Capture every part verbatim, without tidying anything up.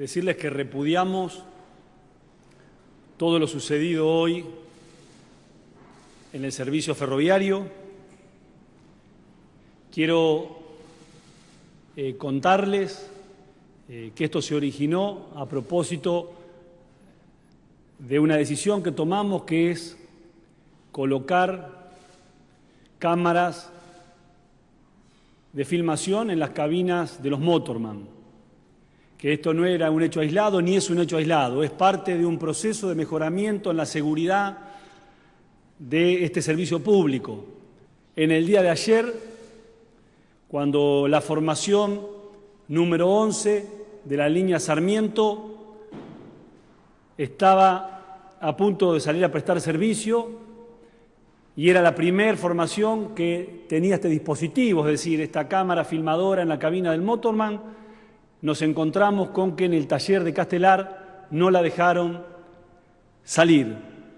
decirles que repudiamos todo lo sucedido hoy en el servicio ferroviario. Quiero eh, contarles eh, que esto se originó a propósito de una decisión que tomamos, que es colocar cámaras de filmación en las cabinas de los motorman, que esto no era un hecho aislado ni es un hecho aislado, es parte de un proceso de mejoramiento en la seguridad de este servicio público. En el día de ayer, cuando la formación número once de la línea Sarmiento estaba a punto de salir a prestar servicio, y era la primera formación que tenía este dispositivo, es decir, esta cámara filmadora en la cabina del motorman, nos encontramos con que en el taller de Castelar no la dejaron salir.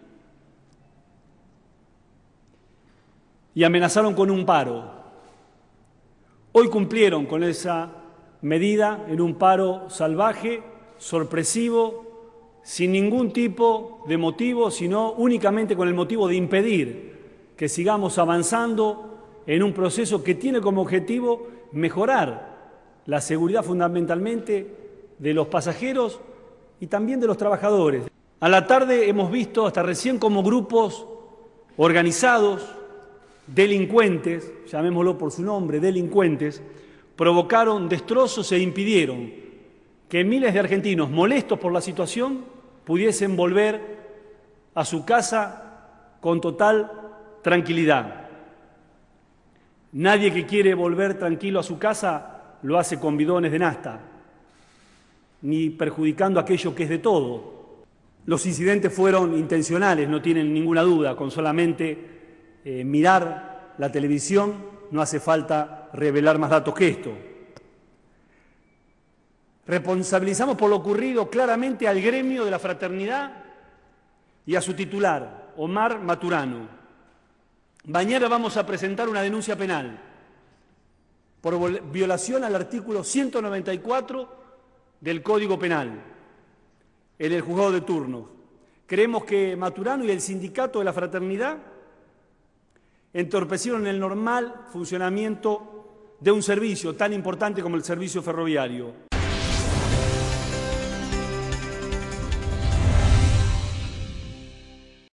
Y amenazaron con un paro. Hoy cumplieron con esa medida en un paro salvaje, sorpresivo, sin ningún tipo de motivo, sino únicamente con el motivo de impedir que sigamos avanzando en un proceso que tiene como objetivo mejorar la seguridad fundamentalmente de los pasajeros y también de los trabajadores. A la tarde hemos visto hasta recién cómo grupos organizados, delincuentes, llamémoslo por su nombre, delincuentes, provocaron destrozos e impidieron que miles de argentinos molestos por la situación pudiesen volver a su casa con total tranquilidad. Nadie que quiere volver tranquilo a su casa lo hace con bidones de nafta, ni perjudicando aquello que es de todo. Los incidentes fueron intencionales, no tienen ninguna duda, con solamente eh, mirar la televisión no hace falta revelar más datos que esto. Responsabilizamos por lo ocurrido claramente al gremio de la fraternidad y a su titular, Omar Maturano. Mañana vamos a presentar una denuncia penal por violación al artículo ciento noventa y cuatro del Código Penal en el juzgado de turno. Creemos que Maturano y el sindicato de la fraternidad entorpecieron el normal funcionamiento de un servicio tan importante como el servicio ferroviario.